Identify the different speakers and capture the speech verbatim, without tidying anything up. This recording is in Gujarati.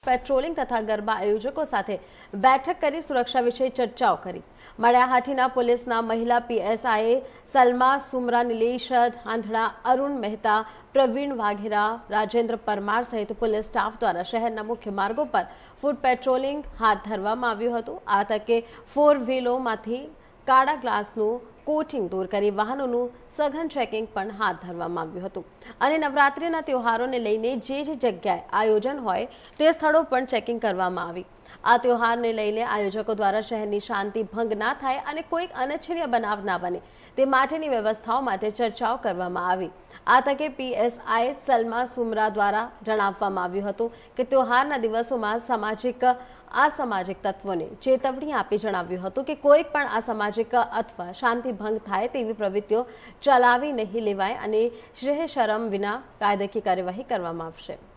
Speaker 1: પેટ્રોલિંગ તથા ગરબા આયોજકો સાથે બેઠક કરી સુરક્ષા વિશે ચર્ચાઓ કરી। મળ્યાહાટીના પોલીસના મહિલા પીએસઆઈએ સલમા સુમરા, નિલેશ ધાંધડા, અરુણ મહેતા, પ્રવીણ વાઘેરા, રાજેન્દ્ર પરમાર સહિત પોલીસ સ્ટાફ દ્વારા શહેરના મુખ્ય માર્ગો પર ફૂટ પેટ્રોલિંગ હાથ ધરવામાં આવ્યું હતું। આ તકે ફોર વ્હીલોમાંથી કાળા ગ્લાસનું કોટિંગ દૂર કરી વાહનોનું સઘન ચેકિંગ પણ હાથ ધરવામાં આવ્યું હતું અને નવરાત્રિના તહેવારોને લઈને જે જે જગ્યાએ આયોજન હોય તે સ્થળો પણ ચેકિંગ કરવામાં આવી। આ તહેવારને લઈને આયોજકો દ્વારા શહેરની શાંતિ ભંગ ના થાય અને કોઈ અનિચ્છનીય બનાવ ના બને તે માટેની વ્યવસ્થાઓ માટે ચર્ચાઓ કરવામાં આવી। આ તકે પીએસઆઈ સલમા સુમરા દ્વારા જણાવવામાં આવ્યું હતું કે તહેવારના દિવસોમાં સામાજિક અસામાજિક તત્વોને ચેતવણી આપી જણાવ્યું હતું કે કોઈ પણ અસામાજિક અથવા શાંતિ ભંગ થાય તેવી પ્રવૃત્તિઓ ચલાવી નહીં લેવાય અને શ્રેય શરમ વિના કાયદાકીય કાર્યવાહી કરવામાં આવશે।